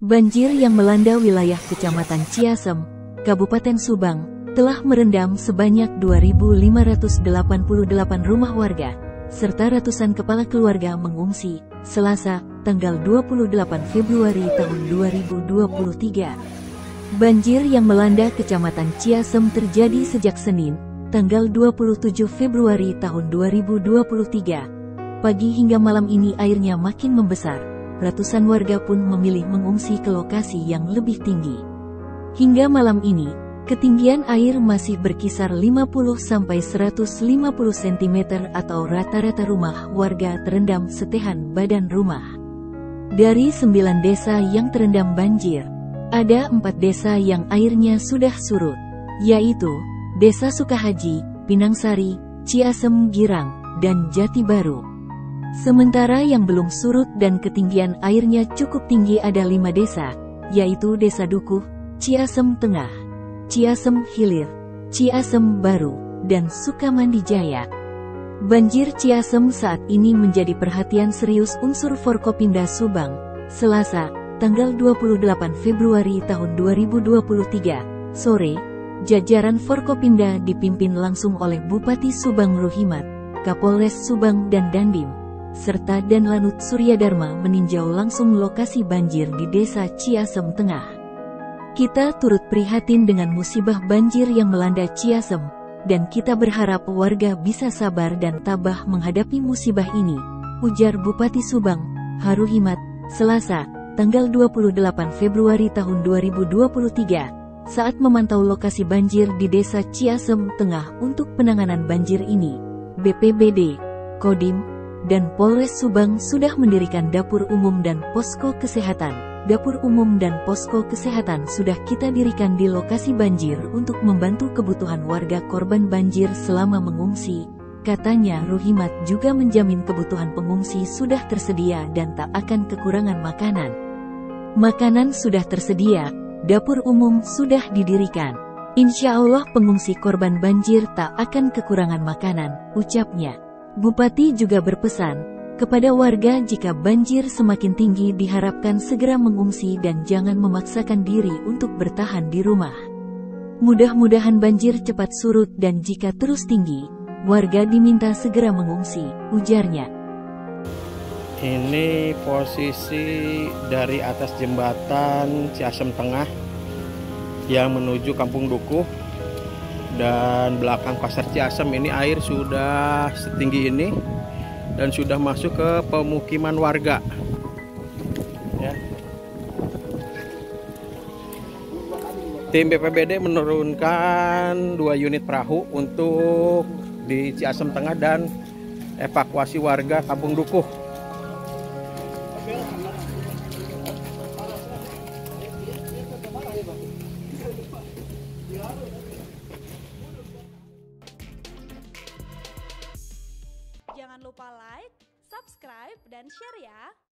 Banjir yang melanda wilayah Kecamatan Ciasem, Kabupaten Subang, telah merendam sebanyak 2.588 rumah warga, serta ratusan kepala keluarga mengungsi, Selasa, tanggal 28 Februari tahun 2023. Banjir yang melanda Kecamatan Ciasem terjadi sejak Senin, tanggal 27 Februari tahun 2023. Pagi hingga malam ini airnya makin membesar. Ratusan warga pun memilih mengungsi ke lokasi yang lebih tinggi. Hingga malam ini, ketinggian air masih berkisar 50–150 cm atau rata-rata rumah warga terendam setehan badan rumah. Dari 9 desa yang terendam banjir, ada 4 desa yang airnya sudah surut, yaitu Desa Sukahaji, Pinangsari, Ciasem Girang, dan Jati Baru. Sementara yang belum surut dan ketinggian airnya cukup tinggi ada 5 desa, yaitu Desa Dukuh, Ciasem Tengah, Ciasem Hilir, Ciasem Baru, dan Sukamandi Jaya. Banjir Ciasem saat ini menjadi perhatian serius unsur Forkopimda Subang. Selasa, tanggal 28 Februari tahun 2023, sore, jajaran Forkopimda dipimpin langsung oleh Bupati Subang Ruhimat, Kapolres Subang dan Dandim, serta Danlanut Suryadharma meninjau langsung lokasi banjir di Desa Ciasem Tengah. Kita turut prihatin dengan musibah banjir yang melanda Ciasem, dan kita berharap warga bisa sabar dan tabah menghadapi musibah ini, ujar Bupati Subang, Haruhimat, Selasa, tanggal 28 Februari tahun 2023, saat memantau lokasi banjir di Desa Ciasem Tengah untuk penanganan banjir ini. BPBD, Kodim, dan Polres Subang sudah mendirikan dapur umum dan posko kesehatan. Dapur umum dan posko kesehatan sudah kita dirikan di lokasi banjir untuk membantu kebutuhan warga korban banjir selama mengungsi. Katanya Ruhimat juga menjamin kebutuhan pengungsi sudah tersedia dan tak akan kekurangan makanan. Makanan sudah tersedia, dapur umum sudah didirikan. Insya Allah pengungsi korban banjir tak akan kekurangan makanan, ucapnya. Bupati juga berpesan kepada warga jika banjir semakin tinggi diharapkan segera mengungsi dan jangan memaksakan diri untuk bertahan di rumah. Mudah-mudahan banjir cepat surut dan jika terus tinggi, warga diminta segera mengungsi, ujarnya. Ini posisi dari atas jembatan Ciasem Tengah yang menuju Kampung Dukuh. Dan belakang pasar Ciasem ini air sudah setinggi ini dan sudah masuk ke pemukiman warga ya. Tim BPBD menurunkan 2 unit perahu untuk di Ciasem Tengah dan evakuasi warga Kampung Dukuh. Jangan lupa like, subscribe, dan share ya!